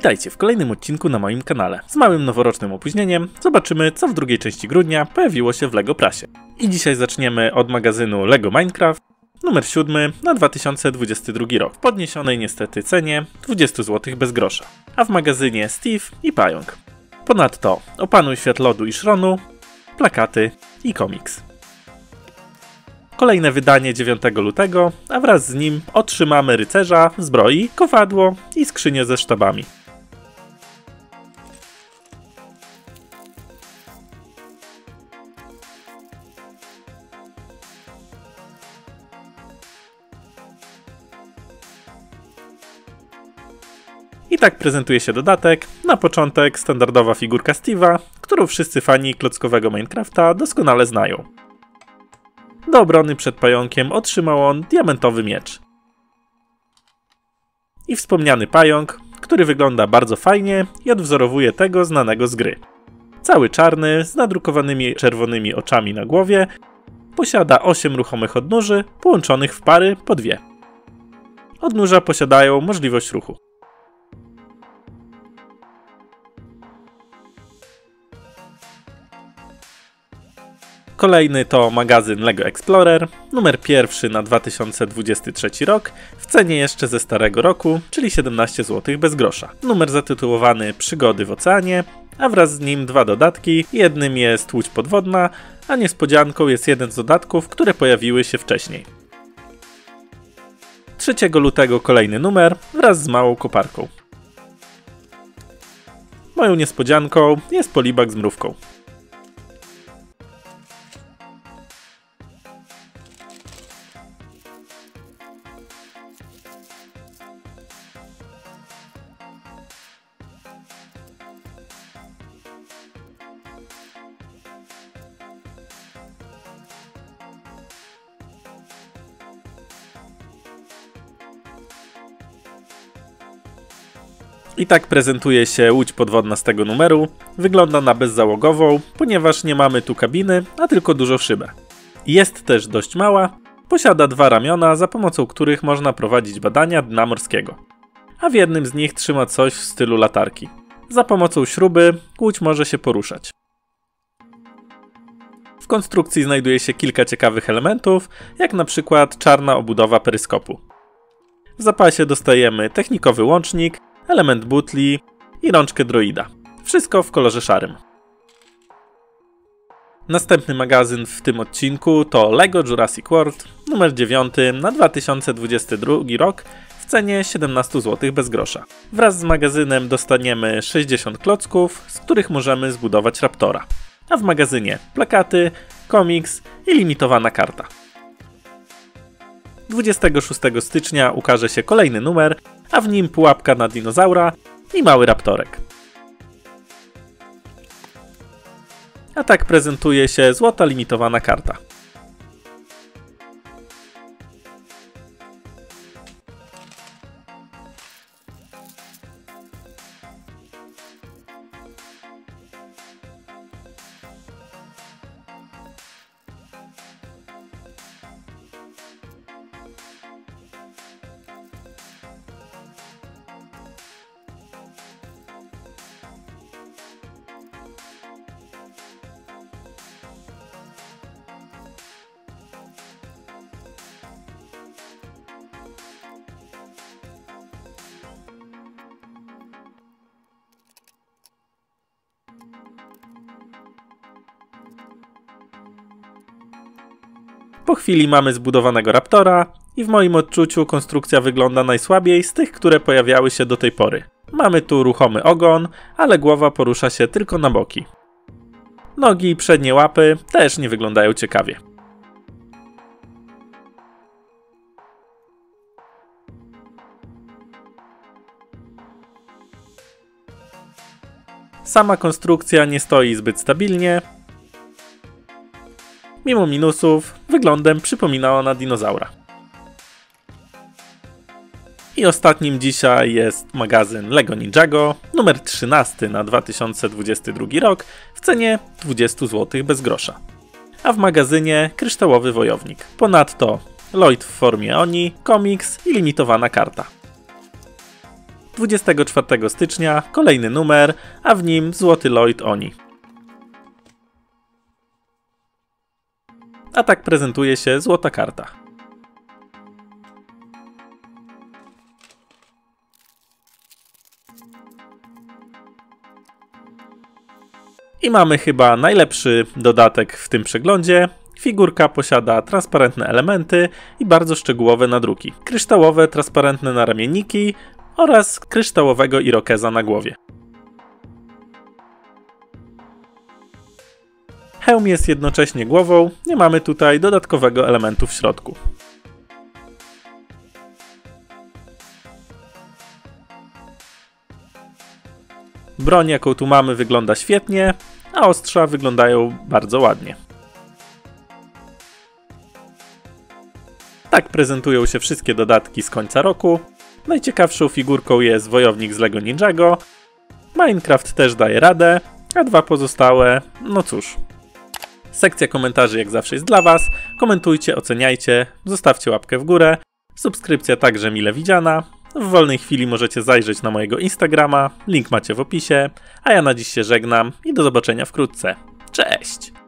Witajcie w kolejnym odcinku na moim kanale. Z małym noworocznym opóźnieniem zobaczymy, co w drugiej części grudnia pojawiło się w LEGO Prasie. I dzisiaj zaczniemy od magazynu LEGO Minecraft, numer 7 na 2022 rok, w podniesionej niestety cenie 20 zł bez grosza, a w magazynie Steve i Pająk. Ponadto Opanuj świat lodu i szronu, plakaty i komiks. Kolejne wydanie 9 lutego, a wraz z nim otrzymamy rycerza, zbroi, kowadło i skrzynię ze sztabami. I tak prezentuje się dodatek. Na początek standardowa figurka Steve'a, którą wszyscy fani klockowego Minecrafta doskonale znają. Do obrony przed pająkiem otrzymał on diamentowy miecz. I wspomniany pająk, który wygląda bardzo fajnie i odwzorowuje tego znanego z gry. Cały czarny, z nadrukowanymi czerwonymi oczami na głowie, posiada 8 ruchomych odnóży, połączonych w pary po 2. Odnóża posiadają możliwość ruchu. Kolejny to magazyn LEGO Explorer, numer 1 na 2023 rok, w cenie jeszcze ze starego roku, czyli 17 zł bez grosza. Numer zatytułowany Przygody w oceanie, a wraz z nim 2 dodatki. Jednym jest łódź podwodna, a niespodzianką jest jeden z dodatków, które pojawiły się wcześniej. 3 lutego kolejny numer wraz z małą koparką. Moją niespodzianką jest polibak z mrówką. I tak prezentuje się łódź podwodna z tego numeru. Wygląda na bezzałogową, ponieważ nie mamy tu kabiny, a tylko dużą szybę. Jest też dość mała, posiada 2 ramiona, za pomocą których można prowadzić badania dna morskiego. A w jednym z nich trzyma coś w stylu latarki. Za pomocą śruby łódź może się poruszać. W konstrukcji znajduje się kilka ciekawych elementów, jak na przykład czarna obudowa peryskopu. W zapasie dostajemy technikowy łącznik, element butli i rączkę droida. Wszystko w kolorze szarym. Następny magazyn w tym odcinku to LEGO Jurassic World, numer 9 na 2022 rok, w cenie 17 zł bez grosza. Wraz z magazynem dostaniemy 60 klocków, z których możemy zbudować raptora. A w magazynie plakaty, komiks i limitowana karta. 26 stycznia ukaże się kolejny numer, a w nim pułapka na dinozaura i mały raptorek. A tak prezentuje się złota limitowana karta. Po chwili mamy zbudowanego raptora i w moim odczuciu konstrukcja wygląda najsłabiej z tych, które pojawiały się do tej pory. Mamy tu ruchomy ogon, ale głowa porusza się tylko na boki. Nogi i przednie łapy też nie wyglądają ciekawie. Sama konstrukcja nie stoi zbyt stabilnie. Mimo minusów, wyglądem przypomina ona dinozaura. I ostatnim dzisiaj jest magazyn LEGO Ninjago, numer 13 na 2022 rok, w cenie 20 zł bez grosza. A w magazynie kryształowy wojownik. Ponadto Lloyd w formie Oni, komiks i limitowana karta. 24 stycznia kolejny numer, a w nim złoty Lloyd Oni. A tak prezentuje się złota karta. I mamy chyba najlepszy dodatek w tym przeglądzie. Figurka posiada transparentne elementy i bardzo szczegółowe nadruki. Kryształowe, transparentne naramienniki oraz kryształowego irokeza na głowie. Hełm jest jednocześnie głową, nie mamy tutaj dodatkowego elementu w środku. Broń, jaką tu mamy, wygląda świetnie, a ostrza wyglądają bardzo ładnie. Tak prezentują się wszystkie dodatki z końca roku. Najciekawszą figurką jest wojownik z Lego Ninjago. Minecraft też daje radę, a dwa pozostałe, no cóż. Sekcja komentarzy jak zawsze jest dla Was. Komentujcie, oceniajcie, zostawcie łapkę w górę. Subskrypcja także mile widziana. W wolnej chwili możecie zajrzeć na mojego Instagrama, link macie w opisie. A ja na dziś się żegnam i do zobaczenia wkrótce. Cześć!